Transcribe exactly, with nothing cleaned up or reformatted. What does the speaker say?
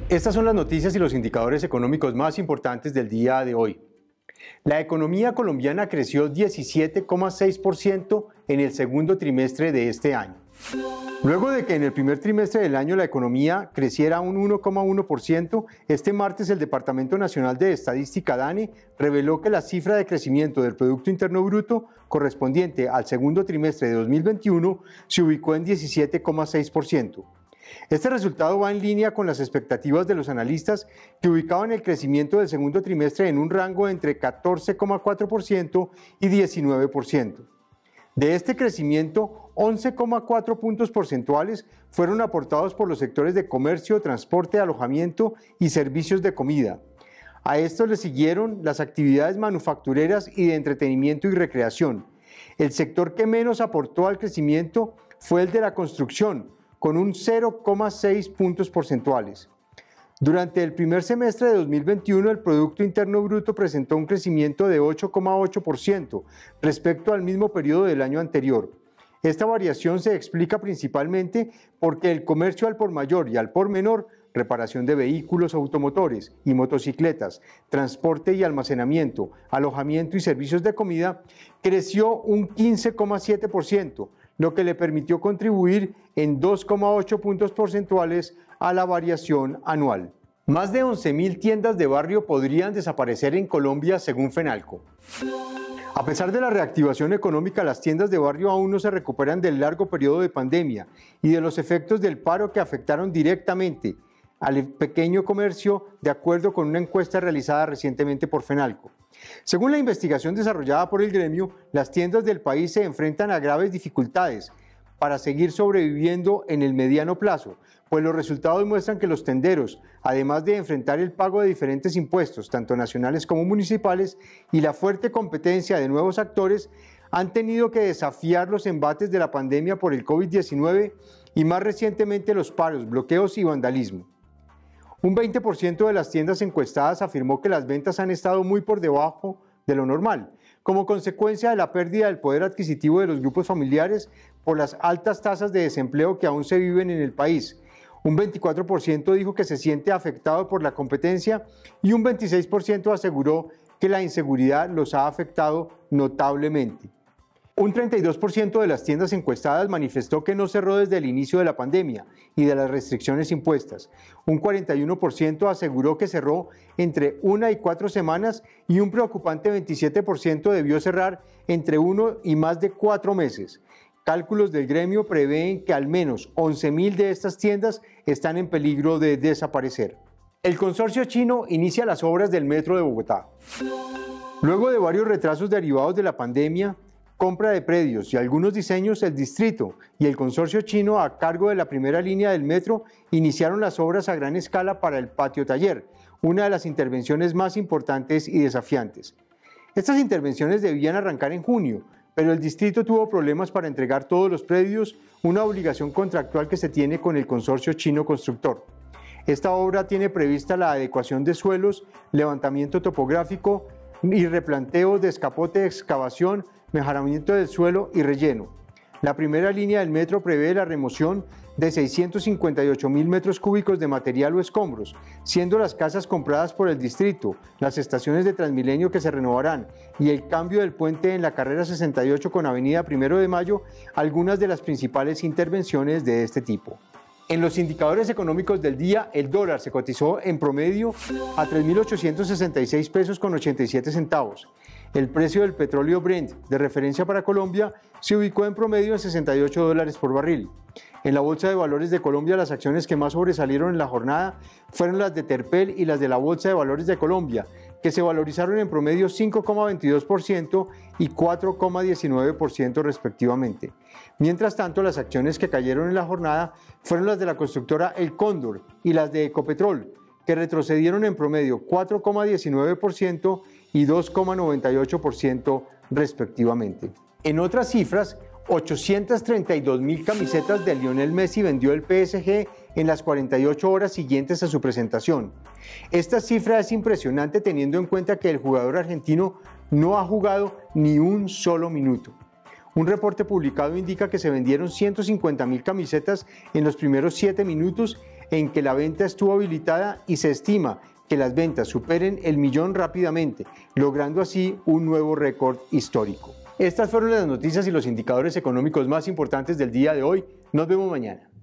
Estas son las noticias y los indicadores económicos más importantes del día de hoy. La economía colombiana creció diecisiete coma seis por ciento en el segundo trimestre de este año. Luego de que en el primer trimestre del año la economía creciera un uno coma uno por ciento, este martes el Departamento Nacional de Estadística DANE reveló que la cifra de crecimiento del Producto Interno Bruto correspondiente al segundo trimestre de dos mil veintiuno se ubicó en diecisiete coma seis por ciento. Este resultado va en línea con las expectativas de los analistas que ubicaban el crecimiento del segundo trimestre en un rango entre catorce coma cuatro por ciento y diecinueve por ciento. De este crecimiento, once coma cuatro puntos porcentuales fueron aportados por los sectores de comercio, transporte, alojamiento y servicios de comida. A esto le siguieron las actividades manufactureras y de entretenimiento y recreación. El sector que menos aportó al crecimiento fue el de la construcción, con un cero coma seis puntos porcentuales. Durante el primer semestre de dos mil veintiuno, el Producto Interno Bruto presentó un crecimiento de ocho coma ocho por ciento respecto al mismo periodo del año anterior. Esta variación se explica principalmente porque el comercio al por mayor y al por menor, reparación de vehículos automotores y motocicletas, transporte y almacenamiento, alojamiento y servicios de comida, creció un quince coma siete por ciento, lo que le permitió contribuir en dos coma ocho puntos porcentuales a la variación anual. Más de once mil tiendas de barrio podrían desaparecer en Colombia según Fenalco. A pesar de la reactivación económica, las tiendas de barrio aún no se recuperan del largo periodo de pandemia y de los efectos del paro que afectaron directamente al pequeño comercio, de acuerdo con una encuesta realizada recientemente por Fenalco. Según la investigación desarrollada por el gremio, las tiendas del país se enfrentan a graves dificultades para seguir sobreviviendo en el mediano plazo, pues los resultados muestran que los tenderos, además de enfrentar el pago de diferentes impuestos, tanto nacionales como municipales, y la fuerte competencia de nuevos actores, han tenido que desafiar los embates de la pandemia por el COVID diecinueve y más recientemente los paros, bloqueos y vandalismo. Un veinte por ciento de las tiendas encuestadas afirmó que las ventas han estado muy por debajo de lo normal, como consecuencia de la pérdida del poder adquisitivo de los grupos familiares por las altas tasas de desempleo que aún se viven en el país. Un veinticuatro por ciento dijo que se siente afectado por la competencia y un veintiséis por ciento aseguró que la inseguridad los ha afectado notablemente. Un treinta y dos por ciento de las tiendas encuestadas manifestó que no cerró desde el inicio de la pandemia y de las restricciones impuestas. Un cuarenta y uno por ciento aseguró que cerró entre una y cuatro semanas y un preocupante veintisiete por ciento debió cerrar entre uno y más de cuatro meses. Cálculos del gremio prevén que al menos once mil de estas tiendas están en peligro de desaparecer. El consorcio chino inicia las obras del metro de Bogotá. Luego de varios retrasos derivados de la pandemia, compra de predios y algunos diseños, el distrito y el consorcio chino a cargo de la primera línea del metro iniciaron las obras a gran escala para el patio taller, una de las intervenciones más importantes y desafiantes. Estas intervenciones debían arrancar en junio, pero el distrito tuvo problemas para entregar todos los predios, una obligación contractual que se tiene con el consorcio chino constructor. Esta obra tiene prevista la adecuación de suelos, levantamiento topográfico y replanteo de escapote de excavación, mejoramiento del suelo y relleno. La primera línea del metro prevé la remoción de seiscientos cincuenta y ocho mil metros cúbicos de material o escombros, siendo las casas compradas por el distrito, las estaciones de Transmilenio que se renovarán y el cambio del puente en la carrera sesenta y ocho con avenida Primero de Mayo, algunas de las principales intervenciones de este tipo. En los indicadores económicos del día, el dólar se cotizó en promedio a tres mil ochocientos sesenta y seis pesos con ochenta y siete centavos. El precio del petróleo Brent, de referencia para Colombia, se ubicó en promedio en sesenta y ocho dólares por barril. En la Bolsa de Valores de Colombia, las acciones que más sobresalieron en la jornada fueron las de Terpel y las de la Bolsa de Valores de Colombia, que se valorizaron en promedio cinco coma veintidós por ciento y cuatro coma diecinueve por ciento respectivamente. Mientras tanto, las acciones que cayeron en la jornada fueron las de la constructora El Cóndor y las de Ecopetrol, que retrocedieron en promedio cuatro coma diecinueve por ciento y dos coma noventa y ocho por ciento respectivamente. En otras cifras, ochocientas treinta y dos mil camisetas de Lionel Messi vendió el P S G en las cuarenta y ocho horas siguientes a su presentación. Esta cifra es impresionante teniendo en cuenta que el jugador argentino no ha jugado ni un solo minuto. Un reporte publicado indica que se vendieron ciento cincuenta mil camisetas en los primeros siete minutos en que la venta estuvo habilitada y se estima que las ventas superen el millón rápidamente, logrando así un nuevo récord histórico. Estas fueron las noticias y los indicadores económicos más importantes del día de hoy. Nos vemos mañana.